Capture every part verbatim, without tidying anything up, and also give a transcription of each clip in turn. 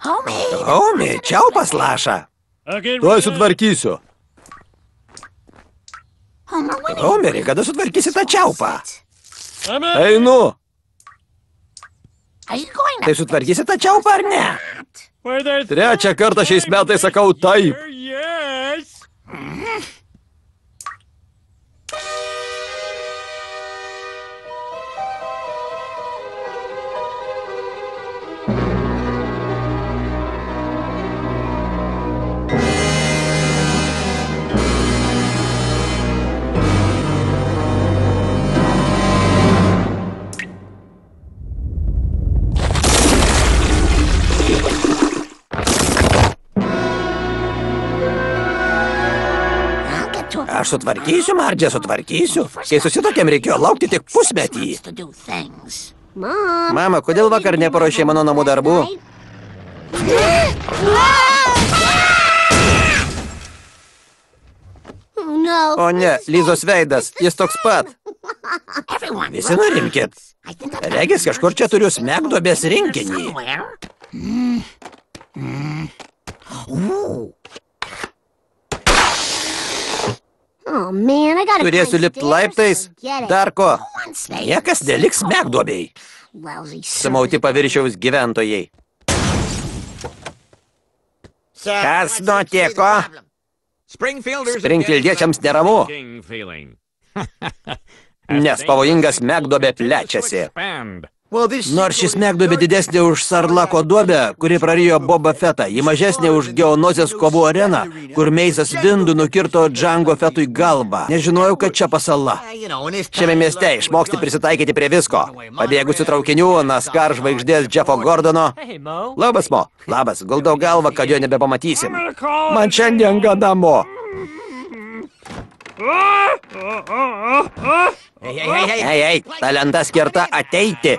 Homie, čiaupas laša. Tuoj sutvarkysiu. Homeri, kada sutvarkysi tą čiaupą? Einu. Tai sutvarkysi tą čiaupą ar ne? Trečią kartą šiais metais sakau taip. Aš sutvarkysiu, Mardžia, sutvarkysiu. Kai susitokėm, reikėjo laukti tik pusmetį. Mama, kodėl vakar neparuošė mano namų darbų? O ne, Lizos veidas, jis toks pat. Visi nurimkit. Regis, kažkur čia turiu smegduobės rinkinį. Turėsiu lipti laiptais. Dar ko? Niekas neliks smegduobei. Sumauti paviršiaus gyventojai. Kas nutiko? Springfieldiečiams neramu. Nes pavojingas smegduobė plečiasi. Nors šis smegduobė didesnė už Sarlako duobę, kuri prarijo Boba Fettą, ji mažesnė už Geonozės kovų areną, kur Meisas Windu nukirto Django Fettui galvą. Nežinojau, kad čia pasala. Šiame mieste išmoksti prisitaikyti prie visko. Pabėgusių traukinių, NASCAR žvaigždės Jeffo Gordono. Labas, Mo. Labas, guldau galvą, kad jo nebepamatysim. Man šiandien gadamo. Ei, ei, ta lenta skirta ateiti.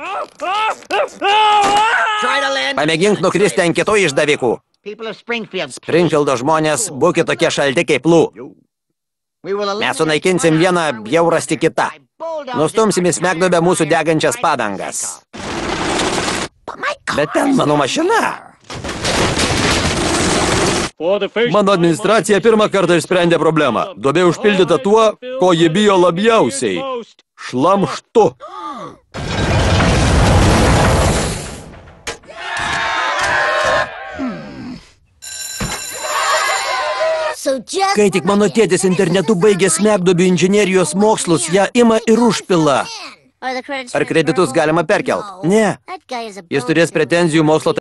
Pamėgink nukristi ant kitų išdavikų. Springfieldo žmonės, būkit tokie šalti kaip Lū. Mes sunaikinsim vieną bjaurastį kitą. Nustumsim į smegduobę mūsų degančias padangas. Bet ten mano mašina. Mano administracija pirmą kartą išsprendė problemą. Duobė užpildyta tuo, ko ji bijo labiausiai. Šlamštu. Kai tik mano tėtis internetu baigė smegduobių inžinerijos mokslus, ją ima ir užpila. Ar kreditus galima perkelt? Ne. Jis turės pretenzijų mokslo